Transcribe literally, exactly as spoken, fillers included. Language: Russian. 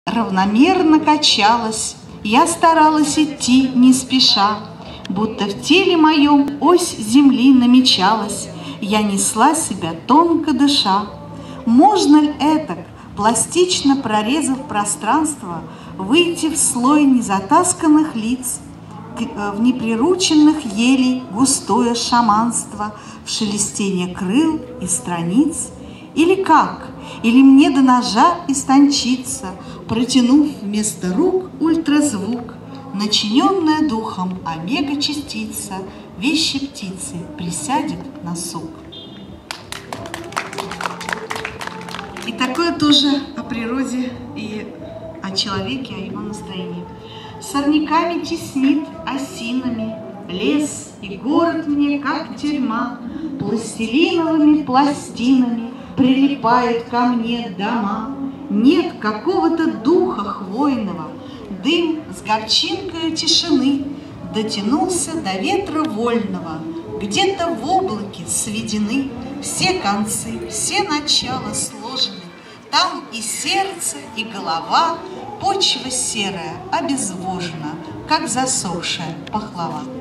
равномерно качалась, я старалась идти не спеша, будто в теле моем ось земли намечалась, я несла себя тонко дыша. Можно ли этак, пластично прорезав пространство, выйти в слой незатасканных лиц, в неприрученных елей густое шаманство, в шелестение крыл и страниц? Или как? Или мне до ножа истончиться, протянув вместо рук ультразвук, начиненная духом омега-частица вещи птицы присядет на сук? И такое тоже о природе и о человеке, о его настроении. Сорняками теснит осинами лес, и город мне, как тюрьма, пластилиновыми пластинами прилипает ко мне дома. Нет какого-то духа хвойного, дым с горчинкою тишины дотянулся до ветра вольного, где-то в облаке сведены все концы, все начала сложены. Там и сердце, и голова, почва серая, обезвожена, как засохшая пахлава.